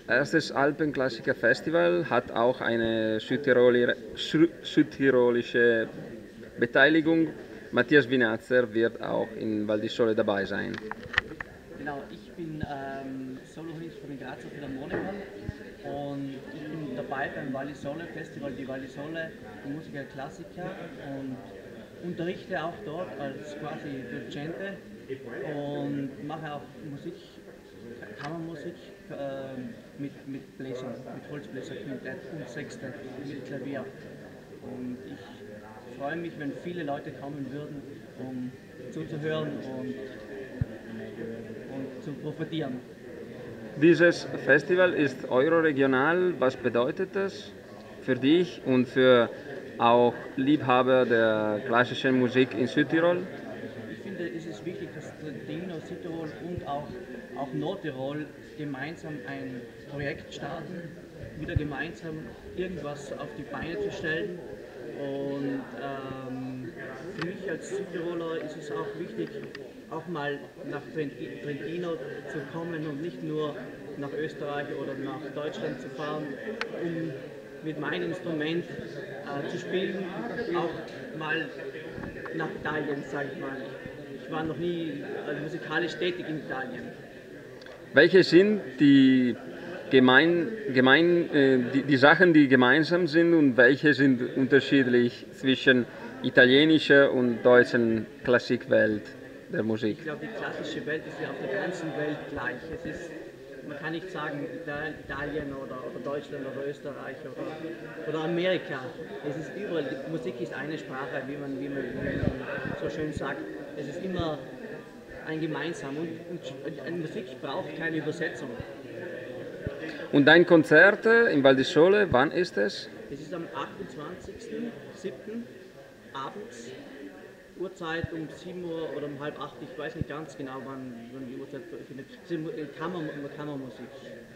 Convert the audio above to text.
erstes Alpenklassiker-Festival hat auch eine südtirolische Beteiligung. Matthias Vinazzer wird auch in Val di Sole dabei sein. Genau, ich bin Solohornist von den Grazer Philharmonikern und ich bin dabei beim Val di Sole Festival, die Val di Sole Musica Classica, und unterrichte auch dort als quasi Docente und mache auch Musik, Kammermusik mit Bläsern, mit Holzbläserquintett und Sextett mit Klavier. Und ich freue mich, wenn viele Leute kommen würden, um zuzuhören und zu profitieren. Dieses Festival ist euroregional. Was bedeutet das für dich und für auch Liebhaber der klassischen Musik in Südtirol? Ich finde, es ist wichtig, dass Trentino, Südtirol und auch Nordtirol gemeinsam ein Projekt starten, wieder gemeinsam irgendwas auf die Beine zu stellen. Und für mich als Südtiroler ist es auch wichtig, auch mal nach Trentino zu kommen und nicht nur nach Österreich oder nach Deutschland zu fahren, um mit meinem Instrument zu spielen, auch mal nach Italien, sage ich mal. Ich war noch nie musikalisch tätig in Italien. Welche sind die Sachen, die gemeinsam sind und welche sind unterschiedlich zwischen italienischer und deutschen Klassikwelt der Musik? Ich glaube, die klassische Welt ist ja auf der ganzen Welt gleich. Man kann nicht sagen Italien oder Deutschland oder Österreich oder Amerika. Es ist überall, die Musik ist eine Sprache, wie man so schön sagt. Es ist immer ein Gemeinsam und eine Musik braucht keine Übersetzung. Und dein Konzert in Val di Sole, wann ist es? Es ist am 28.07. abends, Uhrzeit um 7 Uhr oder um halb 8, ich weiß nicht ganz genau, wann die Uhrzeit findet. Kammermusik.